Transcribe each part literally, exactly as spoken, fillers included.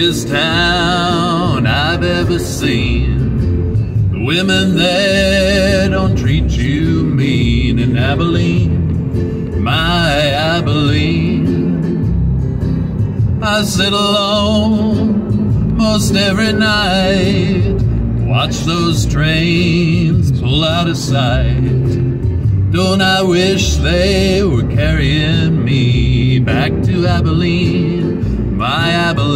prettiest town I've ever seen. The women there don't treat you mean. In Abilene, my Abilene, I sit alone most every night, watch those trains pull out of sight. Don't I wish they were carrying me back to Abilene, my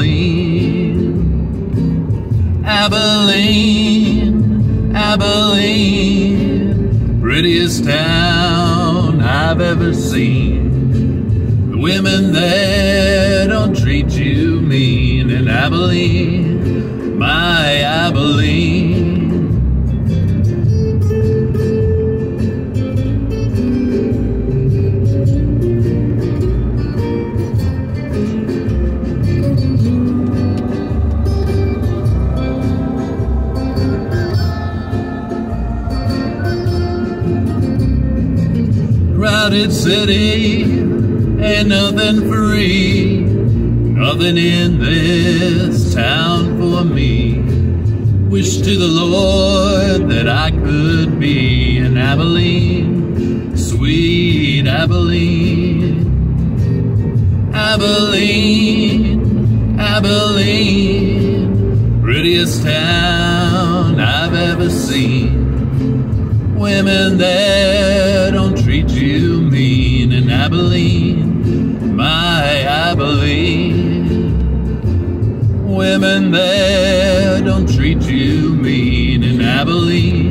Abilene. Abilene, Abilene, prettiest town I've ever seen. The women there don't treat you mean. In Abilene, my Abilene. Crowded city, ain't nothing free, nothing in this town for me. Wish to the Lord that I could be in Abilene, sweet Abilene. Abilene, Abilene, prettiest town I've ever seen. Women there don't treat you mean. In Abilene, my Abilene. Women there don't treat you mean. In Abilene,